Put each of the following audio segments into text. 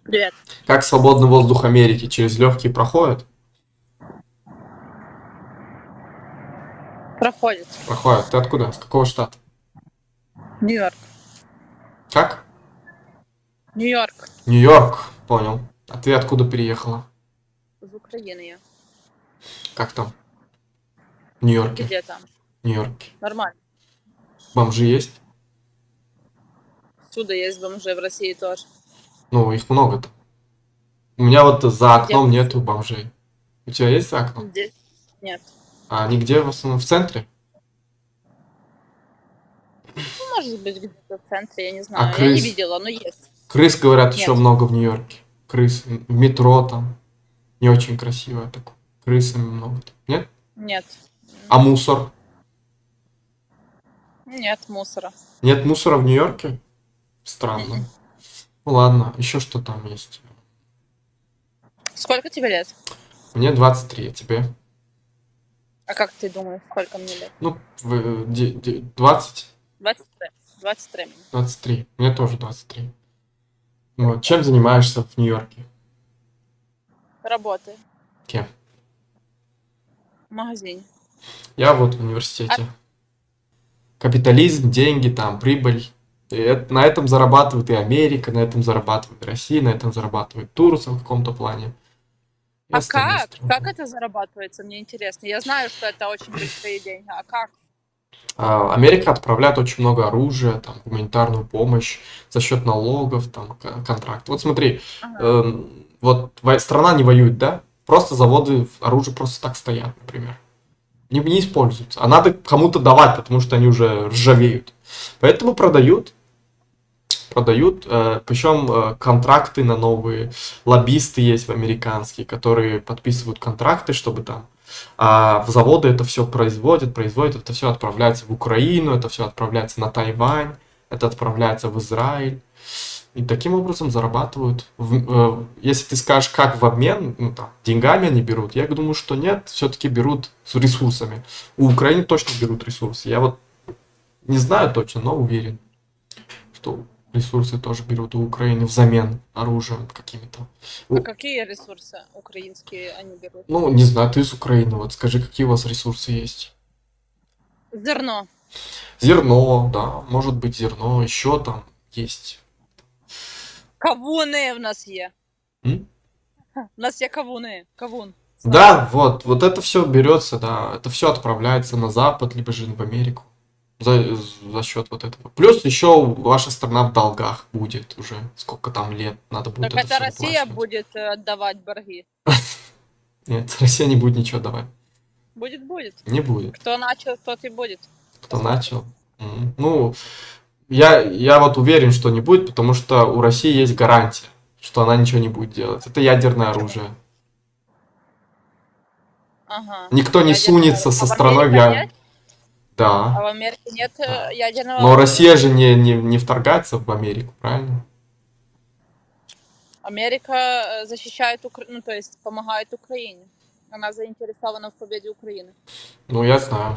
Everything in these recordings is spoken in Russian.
Привет. Как свободный воздух Америки через легкие проходит? Проходит. Проходит. Ты откуда? С какого штата? Нью-Йорк. Как? Нью-Йорк. Нью-Йорк. Понял. А ты откуда переехала? Из Украины я. Как там? В Нью-Йорке. Где там? В Нью-Йорке. Нормально. Бомжи есть? Всюду есть бомжи, в России тоже. Ну, их много там. У меня вот за Где в окном нету России? бомжей. У тебя есть за окном? Здесь нет. А они где в основном? В центре? Ну, может быть, где-то в центре, я не А знаю. Я не крыс? видела, но есть. Крыс, говорят, еще Нет. много в Нью-Йорке. Крыс. В метро там. Не очень красивое такое. Крысами много. Нет? Нет. А мусор? Нет мусора. Нет мусора в Нью-Йорке? Мгм. Странно. Ну ладно, еще что там есть? Сколько тебе лет? Мне 23, а тебе? А как ты думаешь, сколько мне лет? Ну, 20, 23. 23 мне. 23. Мне тоже 23. Вот. Чем занимаешься в Нью-Йорке? Работаю. Кем? В магазине. Я вот в А, университете. Капитализм, деньги, там, прибыль. На этом зарабатывает и Америка, на этом зарабатывает Россия, на этом зарабатывает Турция в каком-то плане. И а остальные как? страны. Как это зарабатывается? Мне интересно. Я знаю, что это очень большие деньги. А как? Америка отправляет очень много оружия, там, гуманитарную помощь за счет налогов, там, контракт. Вот смотри, Ага. вот страна не воюет, да? Просто заводы оружия просто так стоят, например. Не используются. А надо кому-то давать, потому что они уже ржавеют. Поэтому продают, причем контракты на новые, лоббисты есть в американские, которые подписывают контракты, чтобы там в заводы это все производят, это все отправляется в Украину, это все отправляется на Тайвань, это отправляется в Израиль. И таким образом зарабатывают. Если ты скажешь, как в обмен, ну, там, деньгами они берут, я думаю, что нет, все-таки берут с ресурсами. У Украины точно берут ресурсы. Я вот не знаю точно, но уверен, что ресурсы тоже берут у Украины взамен оружием какими-то. А какие ресурсы украинские они берут? Ну, не знаю, ты из Украины, вот скажи, какие у вас ресурсы есть? Зерно. Зерно, да, может быть зерно, еще там есть. Кавуни в нас є. М? У нас є кавуни. Кавун. Знаєш? Да, вот это все берется, да, это все отправляется на Запад, либо же в Америку за счет вот этого. Плюс еще ваша страна в долгах будет уже, сколько там лет надо будет Так это это все Россия выплачивать. будет отдавать борги. Нет, Россия не будет ничего давать. Будет, будет. Не будет. Кто начал, тот и будет. Кто Посмотрим. начал? Ну, я вот уверен, что не будет, потому что у России есть гарантия, что она ничего не будет делать. Это ядерное Почему? оружие. Ага. Никто не Ядерное. сунется А со в страной в Америке я... есть? А Да, в Америке нет да. ядерного Но оружия? Россия же не вторгается в Америку, правильно? Америка защищает Украину, ну, то есть помогает Украине. Она заинтересована в победе Украины. Ну, я знаю.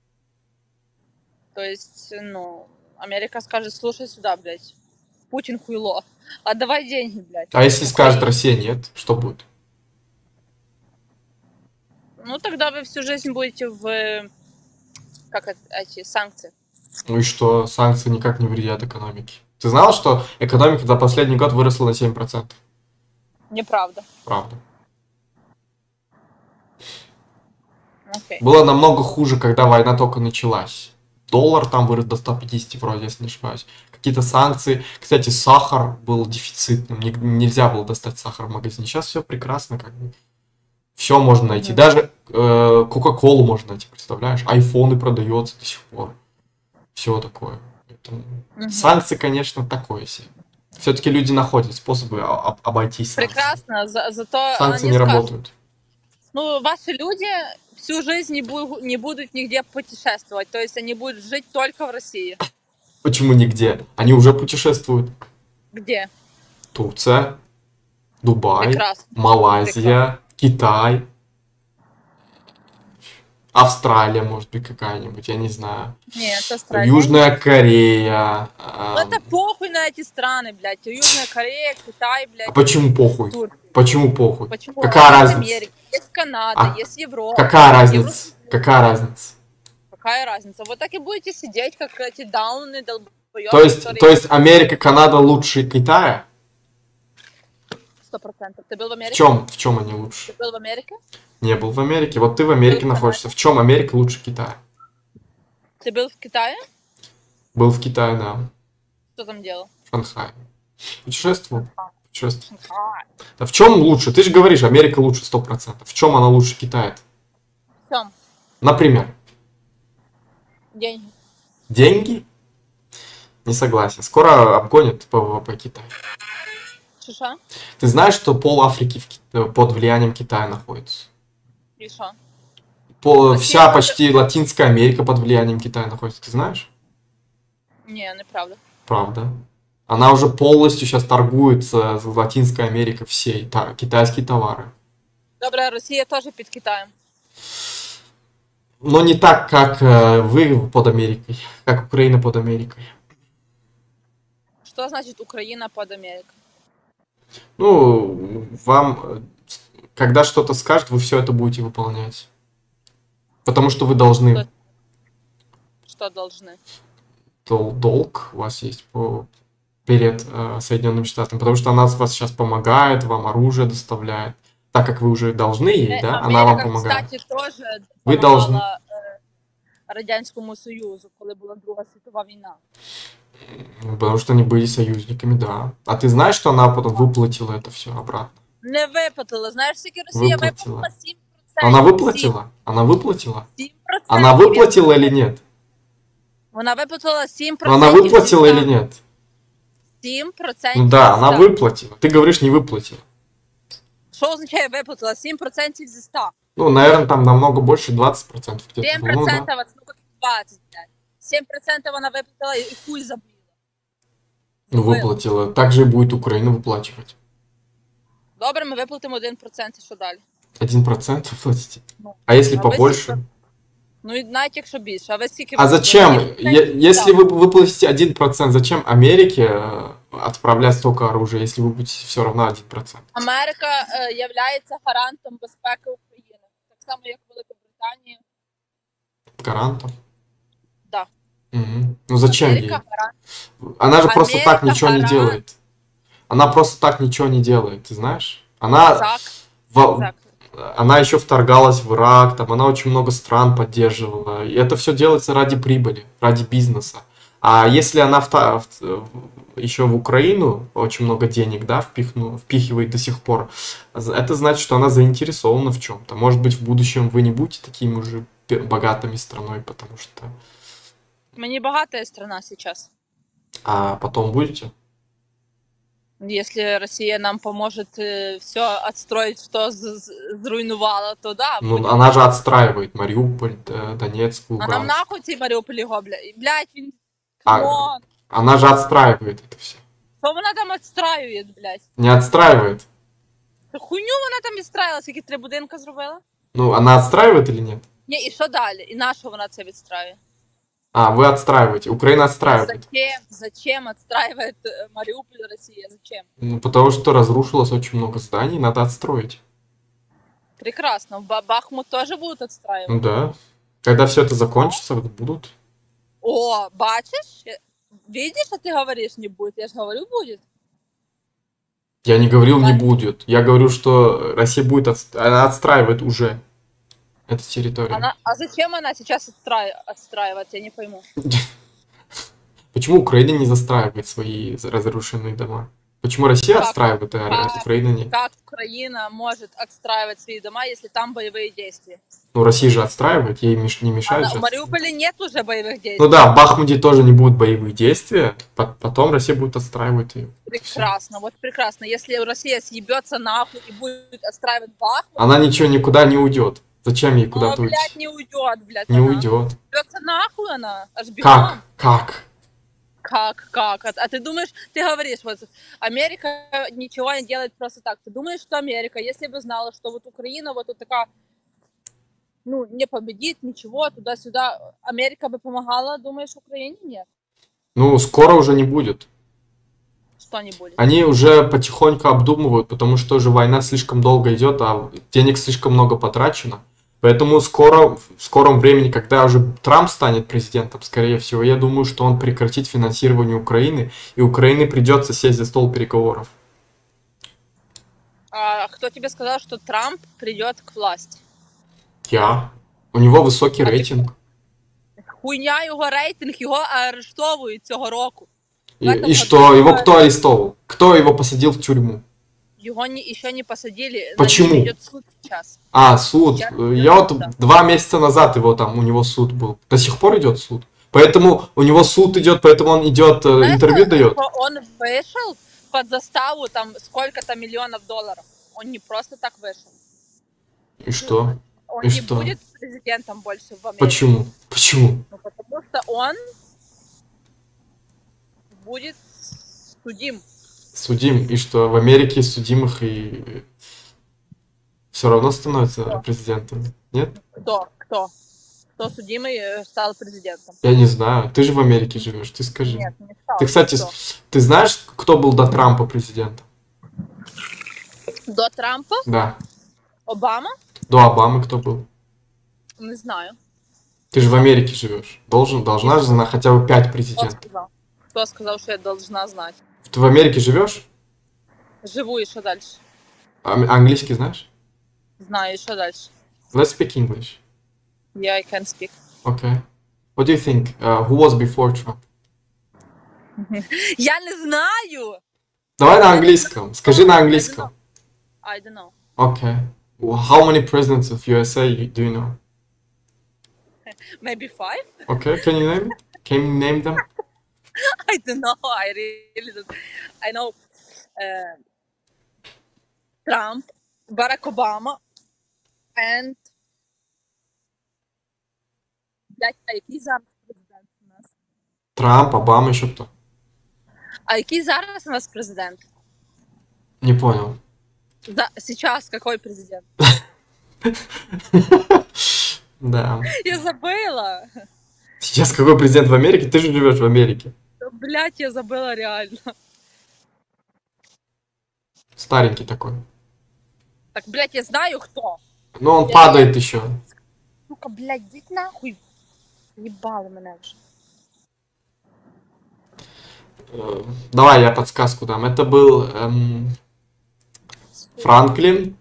То есть, ну, Америка скажет, слушай сюда, блядь, Путин хуйло, отдавай деньги, блядь, А если скажет Украине. Россия нет, что будет? Ну, тогда вы всю жизнь будете как эти санкции. Ну и что, санкции никак не вредят экономике. Ты знал, что экономика за последний год выросла на 7%? Неправда. Правда. Окей. Было намного хуже, когда война только началась. Доллар там вырос до 150 вроде, если не ошибаюсь. Какие-то санкции. Кстати, сахар был дефицитным. Нельзя было достать сахар в магазине. Сейчас все прекрасно, как бы. Все можно найти. Мгм. Даже Кока-Колу можно найти, представляешь? Айфоны продается до сих пор. Все такое. Поэтому Мгм. санкции, конечно, такое себе. Все-таки люди находят способы обойти санкции. Прекрасно, зато Санкции они не скажут, работают. ну, ваши люди всю жизнь не будут нигде путешествовать, то есть они будут жить только в России. Почему нигде? Они уже путешествуют. Где? Турция, Дубай, Прекрасно. Прекрасно. Малайзия, Китай. Австралия, может быть, какая-нибудь, я не знаю. Нет, Австралия. Южная Корея. Ну это похуй на эти страны, блядь. Южная Корея, Китай, А блядь. почему похуй? Турция. Почему похуй? Почему? Какая Есть разница? Америка, есть Канада, А есть Европа. какая разница? Какая разница? Какая разница? Вот так и будете сидеть, как эти дауны, долбоёбы, То которые... есть Америка, Канада лучше Китая? 100%. Ты был в В Америке? чем? В чем они лучше? Ты был в Америке? Не был в Америке. Вот ты в Америке Был в находишься. В чем Америка лучше Китая? Ты был в Китае? Был в Китае, да. Что там делал? В Шанхае. Путешествовал. Путешествовал. Шанхай. Да в чем лучше? Ты же говоришь, Америка лучше 100%. В чем она лучше Китая? В чем? Например, Деньги. деньги? Не согласен. Скоро обгонят ВВП Китая. Шиша? Ты знаешь, что пол Африки под влиянием Китая находится? И шо? Вся почти Латинская Америка под влиянием Китая находится. Ты знаешь? Не, неправда. Правда. Она уже полностью сейчас торгует с Латинской Америкой всей. Китайские товары. Добре, Росія теж під Китаєм. Но не так, как вы под Америкой. Как Украина под Америкой. Що значить Україна під Америкою? Ну, вам, когда что-то скажут, вы все это будете выполнять. Потому что вы должны. Що должны? Долг у вас есть перед Соединенными Штатами. Потому что она вас сейчас помогает, вам оружие доставляет. Так как вы уже должны ей, да, она вам помогает. Кстати, теж Ви должны. допомагала Радянському Союзу, коли була Друга світова війна. Потому что они были союзниками, да. А ты знаешь, что она потом выплатила это все обратно? Не виплатила. Знаєш, скільки Росія виплатила? 7%. Она выплатила? Она выплатила? 7%. Она выплатила или нет? Вона виплатила 7%. Но она выплатила или нет? 7%. Ну да, она выплатила. Ты говоришь, не выплатила. Що означає виплатила? 7% зі 100. Ну, наверное, там намного больше, 20% где-то. 7%, Ну, да. 20, блядь. 7% вона виплатила і хуй забила. Ну, выплатила. Так же и будет Украина выплачивать. Добре, ми виплатимо 1%, і що далі? 1% выплатите? Ну, А если а побольше? Ну, і навіть якщо більше. А ви скільки А виплатили? зачем? 1%? Если вы выплатите 1%, зачем Америке отправлять столько оружия, если вы будете все равно 1%? Америка являється гарантом безпеки України. Так само, як Велика Британія. Гарантом? Да. Угу. Ну зачем Америка ей? гарант. Она же просто Америка так ничего не гарант. делает. Она просто так ничего не делает, ты знаешь? Она, Так, так. она еще вторгалась в Ирак, там она очень много стран поддерживала. И это все делается ради прибыли, ради бизнеса. А если она еще в Украину очень много денег, да, впихивает до сих пор, это значит, что она заинтересована в чем-то. Может быть, в будущем вы не будете такими уже богатыми страной, потому что... Мы не богатая страна сейчас. А потом будете? Если Россия нам поможет все отстроить, что зруйнувала, то да. Ну, будем. она же отстраивает Мариуполь, Донецк, А Луганск. нам нахуй ці Маріуполь його, блядь, він... А, Камон! она же отстраивает это все. Що вона там відстраює, блядь? Не отстраивает. Та хуйню вона там відстраювала, скільки 3 будинка зробила? Ну, она отстраивает или нет? Ні, і що далі? І на що вона це відстраює? А, вы отстраиваете. Украина отстраивает. Зачем отстраивает Мариуполь Россия? Зачем? Ну, потому что разрушилось очень много зданий, надо отстроить. Прекрасно. Бахмут тоже будут отстраивать? Ну да. Когда все это закончится, будут. О, бачишь? Видишь, что ты говоришь не будет? Я же говорю, будет. Я не говорил, не будет. Я говорю, что Россия будет она отстраивает уже эту территорию. А зачем она сейчас отстраивает? Я не пойму. Почему Украина не застраивает свои разрушенные дома? Почему Россия отстраивает, а Украина нет? Как Украина может отстраивать свои дома, если там боевые действия? Ну, Россия же отстраивает, ей не мешает же. В Мариуполе нет уже боевых действий. Ну да, в Бахмуте тоже не будут боевых действий, потом Россия будет отстраивать ее. Прекрасно, вот прекрасно. Если Россия съебется нахуй и будет отстраивать Бахмут... Она ничего никуда не уйдет. Зачем ей куда-то уйти? блядь, не уйдет, блядь. Не уйдет. Съебется нахуй она, аж бегом. Как? Как? А ты думаешь, ты говоришь, вот Америка ничего не делает просто так. Ты думаешь, что Америка, если бы знала, что вот Украина вот такая ну, не победит, ничего, туда-сюда. Америка бы помогала, думаешь, Украине? Нет. Ну, скоро уже не будет. Что не будет? Они уже потихоньку обдумывают, потому что же война слишком долго идет, а денег слишком много потрачено. Поэтому скоро, в скором времени, когда уже Трамп станет президентом, скорее всего, я думаю, что он прекратит финансирование Украины, и Украине придется сесть за стол переговоров. А кто тебе сказал, что Трамп придет к власти? Я. У него высокий А ти- рейтинг. Хуйня його рейтинг, його арештовують цього року. И что, его кто арестовал? Кто его посадил в тюрьму? Его еще не посадили, Почему? над ним идет суд сейчас. А, суд. Сейчас Я вот да. 2 месяца назад его там, у него суд был. До сих пор идет суд. Поэтому у него суд идет, поэтому он идет, Знаешь, интервью дает. Он вышел под заставу там сколько-то миллионов долларов. Он не просто так вышел. И что? Он И не что? будет президентом больше в Америке. Почему? Почему? Ну, потому что он будет судим. Судим. И что, в Америке судимых и все равно становится президентом? Нет? Кто судимый стал президентом? Я не знаю. Ты же в Америке живешь, ты скажи. Нет, не стал. Ты, кстати, Кто? ты знаешь, кто был до Трампа президентом? До Трампа? Да. Обама? До Обамы кто был? Не знаю. Ты же в Америке живешь. Должна же знать хотя бы 5 Кто президентов. сказал? Кто сказал, что я должна знать? Ты в Америке живешь? Живу еще дальше. Английский знаешь? Знаю еще дальше. Let's speak English. Yeah, I can speak. Okay. What do you think? Who was before Trump? Я не знаю! Давай на английском. Скажи на английском. I don't know. Okay. How many presidents of USA do you know? Maybe 5? Okay. Can you name it? Can you name them? I don't know. I really don't. I know Trump, Barack Obama, and блядь, а який зараз президент у нас? Трамп, Обама, еще кто? А який зараз у нас президент? Не понял. Сейчас какой президент? Да. Я забыла. Сейчас какой президент в Америке? Ты же живешь в Америке. Блядь, я забыла реально. Старенький такой. Так, блядь, я знаю кто. Но он падает еще. Сука, блядь, идите нахуй. Ебало мене вже. Давай я подсказку дам. Это был Франклин.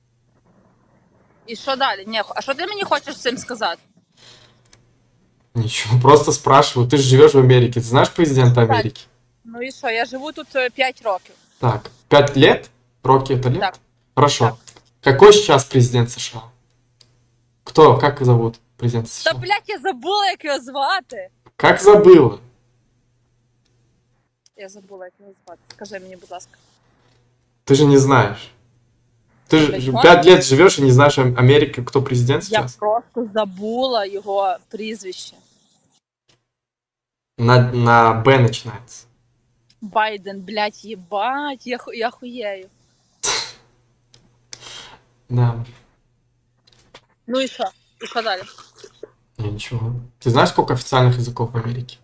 І що далі? Ні, а що ти мені хочеш цим сказати? Ничего, просто спрашиваю. Ты же живешь в Америке. Ты знаешь президента Америки? Ну і що, я живу тут 5 років. Так, 5 лет? Роки это лет? Так. Хорошо. Так. Какой сейчас президент США? Кто? Как зовут президента Та, США? блядь, я забула, як його звати. Как забыла? Я забула, як його звати. Скажи мені, будь ласка. Ты же не знаешь. Ты же Почему? 5 лет живешь и не знаешь Америки, кто президент Я сейчас? просто забула його прізвище. На Б начинается. Байден, блядь, єбать, я хуєю. Да. Ну і що? І що далі? Не, ничего. Ты знаешь, сколько официальных языков в Америке?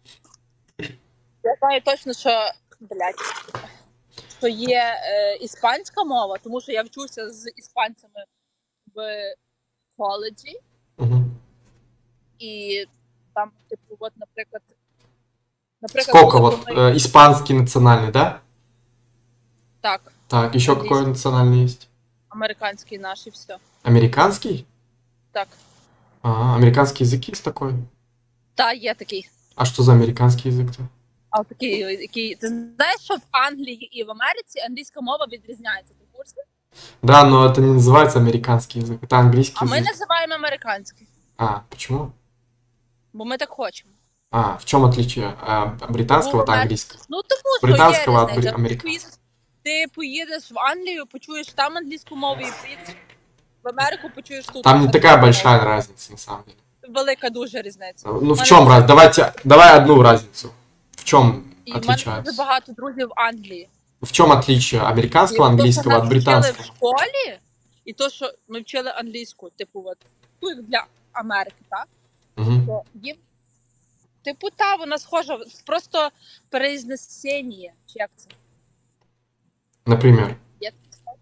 Я знаю точно, що, блядь, що є іспанська мова, тому що я вчуся з іспанцями в коледжі, Угу. і там, типу, от, наприклад, Сколько коли вот? ми- Испанский национальный, да? Так, Так, еще Английский. какой национальный есть? американський наш і все. Американский? Так. Американский язык есть такой? Та є такий. А что за американский язык-то? А такий, який. Ти знаєш, що в Англії і в Америці англійська мова відрізняється? Ти в курсі? Да, но это не называется американский язык, это английский А ми язык. називаємо американський, Почему? бо ми так хочемо. В чем отличие британского от Ну, английского? Ну, тому що Британського є від різниця. американського. Ти поїдеш в Англію, почуєш там англійську мову, і поїдеш в Америку, почуєш тут. Там не англійську такая мову. большая разница, на самом деле. Велика дуже різниця. Ну, в мене чем дуже- разница? Давай одну разницу. В чем І в мене дуже отличается? багато друзів в Англії. В чем отличие американского І то, що английского нас от вчили британского? в школі, і то, що ми вчили англійську, типу, от. ну, як для Америки, так? Мгм. То їм, типу, та, вона схожа, просто переізнесення, чи як це? Например. Є таке слово?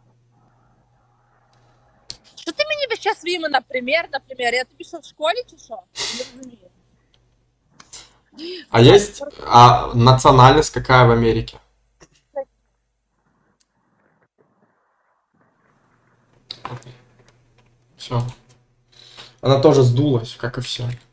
Що ти мені весь час своїми, наприклад? Я тобі що в школі, чи що? Я не розумію. А есть национальность какая в Америке? Все. Она тоже сдулась, как и все.